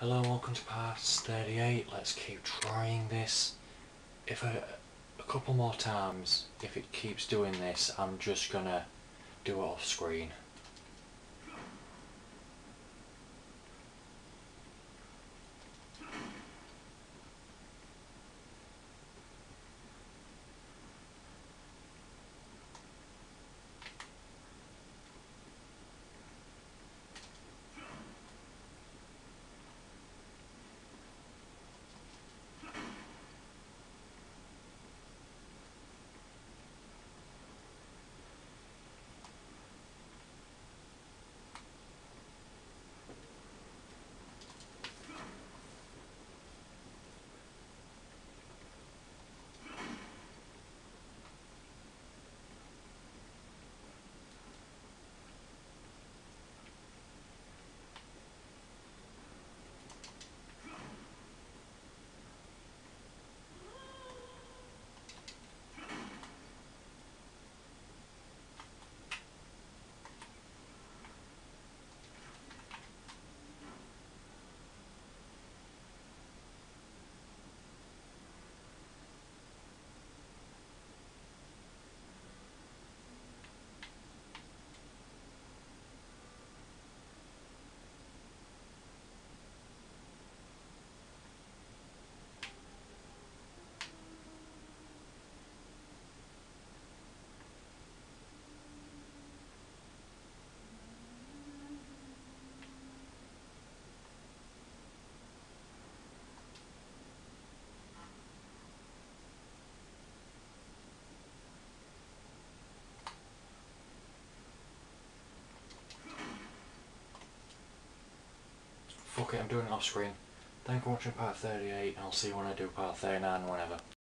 Hello and welcome to part 38. Let's keep trying this. If a couple more times, if it keeps doing this, I'm just gonna do it off screen. Fuck it, I'm doing it off screen. Thank you for watching part 38 and I'll see you when I do part 39 whenever.